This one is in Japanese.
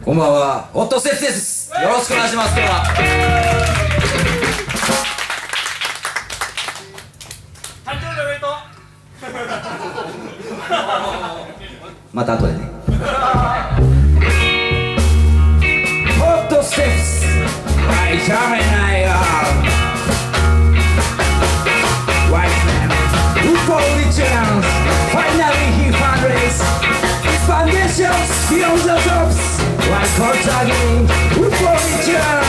こんばんは、ホットセフです。よろしくお願いします。今日は誕生日おめでとう。 また後でね。ホットセフス、はい、しゃべないよ。ワイズマン、ウフォーリチャンス、ファイナリーヒーファンレース、ファンデーション、ビヨンザトップス、ワイコータギン、ウフォーリチャンス。